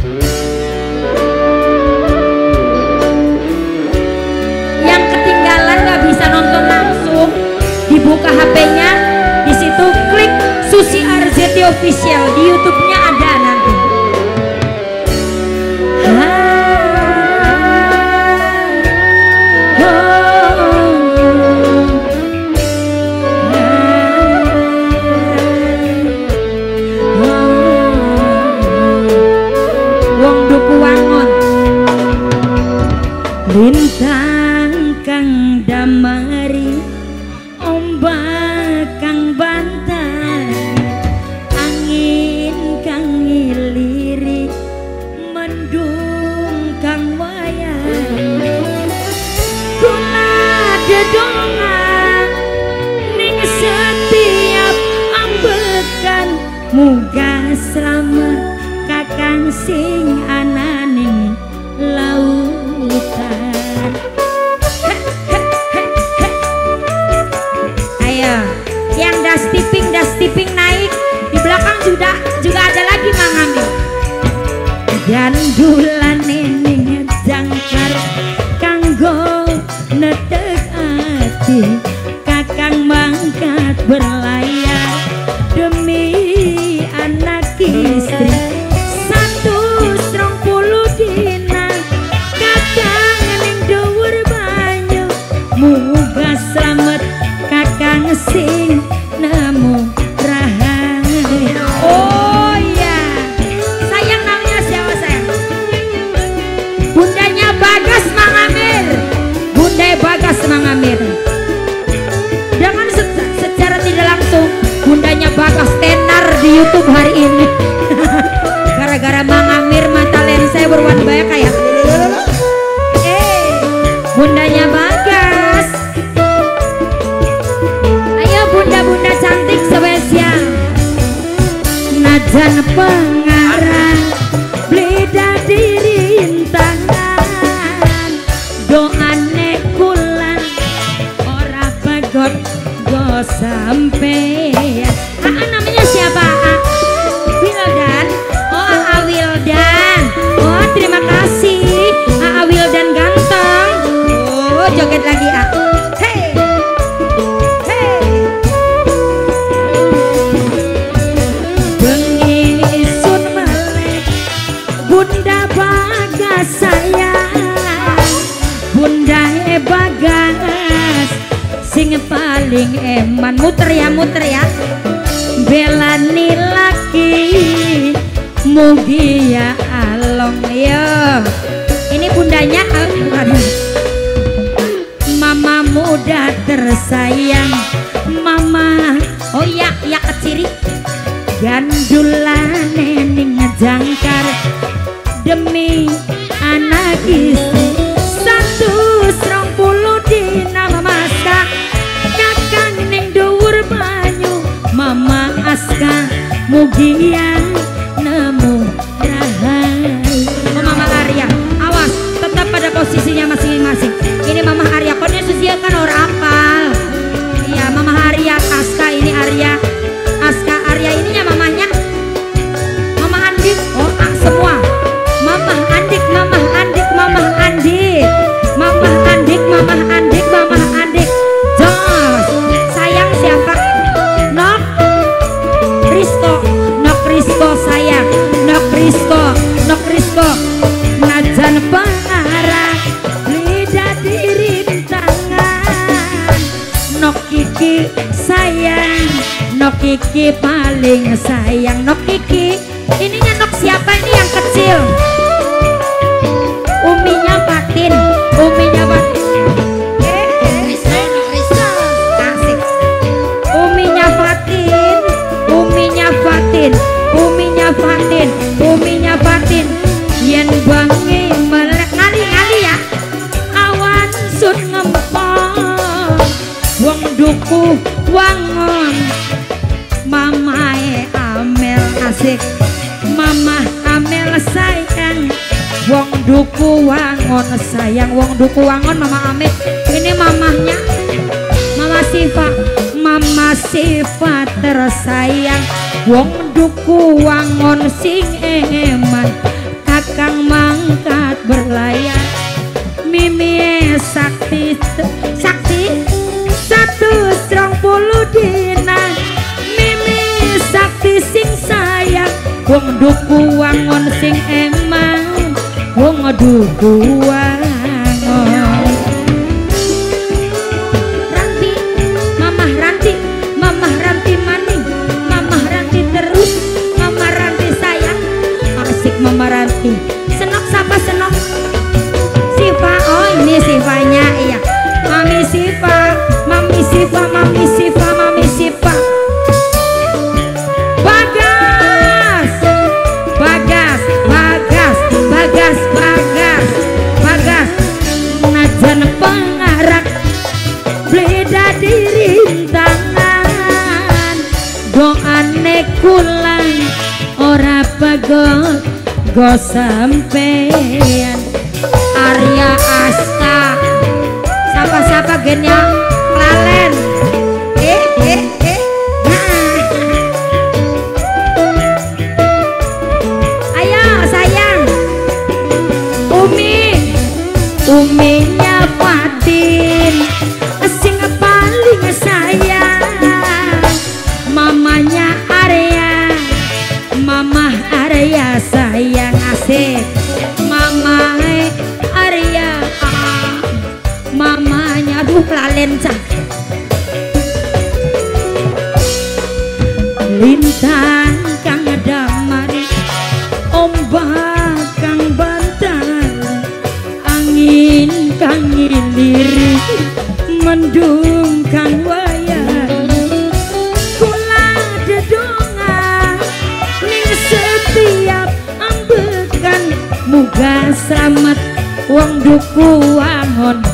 Yang ketinggalan nggak bisa nonton langsung, dibuka HP-nya, di situ klik Susi RZT Official, di YouTube-nya ada nanti. Wong Duku Wangon. Lintang kang damari, ombak kang bantai, angin kang ngiliri, mendung kang wayang. Kula dedongan ning setiap ambekan, muga selamat kakang sing ana ning lautan. Ayo, yang dustiping naik, di belakang juga ada lagi Mang Amil. Dan bulan ning jangkar kanggo netek ati, kakang mangkat berlayar demi anak istri. 120 dina kakang ning dhuwur banyu, muga selamat kakang sing nemu rahayu. Oh iya, sayang namanya siapa sayang? Bundanya Bagas Mang Amir, Bunda Bagas Mang Amir. Dengan secara tidak langsung bundanya Bagas tenar di YouTube hari ini. Gara-gara Mang Amir mata lensa berwarna banyak kayak. Bundanya Bagas. Ayo bunda-bunda cantik spesial. Najan pengarang bleda dirintangan, doane kulan ora bagot go sampeyan. Namanya siapa? Wildan. Oh A Wildan. Oh terima kasih A Wildan ganteng. Oh joget lagi A. Hey hey. Bengi sun melek Bunda Bagas sayang, Bunda Bagas sing paling eman. Muter ya belani laki mugi ya along yo. Ini bundanya bukan mama muda tersayang, mama oh ya keciri gandulan ning jangkar demi anak istri. 120 dina memasak kakang ning dhuwur banyu, mama Aska mugi yang nemu rahayu. Oh, Mama Arya, awas tetap pada posisinya masing-masing. Ini Mama Arya, konnya Susia kan orang apal. Iya Mama Arya, Aska ini Arya, Aska Arya ininya mamanya Mama Andik. Oh semua Mama Andik, Mama Andik, Mama Andik, Mama Andik, Mama Andik, Mama Andik. Jos sayang siapa? Nok Rizko, Nok Rizko sayang, Nok Rizko, Nok Rizko. Najan pengarah lidah dirintangan, Nok Kiki sayang, Nok Kiki paling sayang. Nok Kiki ininya Nok siapa ini yang kecil? Uminya Fatin, Uminya Fatin. Asik. Uminya Fatin, Uminya Fatin, Uminya Fatin, Uminya Fatin. Yen bangi melek ngali-ngali ya, awan sun ngempong, wong Duku Wangon. Mamae Amel asik, Mama Amel sayang, wong Duku Wangon sayang, wong Duku Wangon Mama Amel. Ini mamahnya Mama Siva, Mama Siva tersayang, wong Duku Wangon sing eman. duku wangon sing emang wong duku wangon. Ranti, mamah Ranti, mamah Ranti maning, mamah Ranti terus, mamah Ranti sayang, asik mamah Ranti. Senok siapa senok? Siva, oh ini Sivanya, iya. Mami Siva, Mami Siva, Mami Siva, Mami Siva. Bagas, Bagas, Bagas, Bagas, Bagas, Bagas. Najan pengarak, beda dirintangan. Doane kulang, ora pagot, go sampean. Arya Asta, siapa gennya Klalen. Nah. Ayo sayang. Uminya Fatin, sing paling sayang. Mamanya Arya, Mama Arya sayang asik. Mama Arya, mamanya aduh Klalen cah. Lintang kang damari, ombak kang bantal, angin kang ngiliri, mendung kang wayang. Kula dedongan ning setiap ambekan, muga selamat wong duku wangon